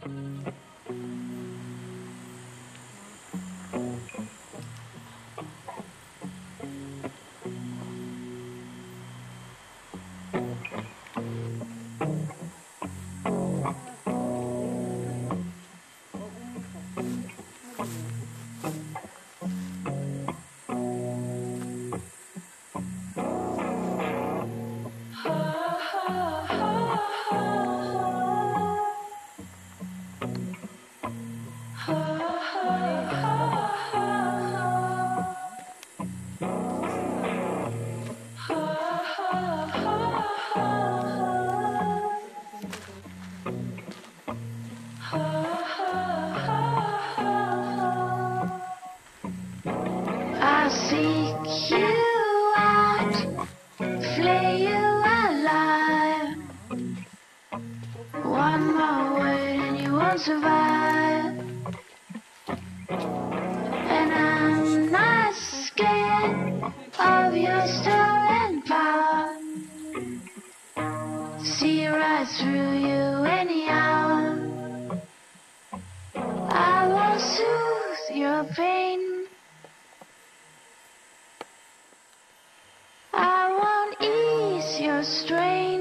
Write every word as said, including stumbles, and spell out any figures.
I'll seek you out, flay you alive. One more word and you won't survive. And I'm not scared of your stolen power. See right through you anyhow. I won't soothe your pain. I won't ease your strain.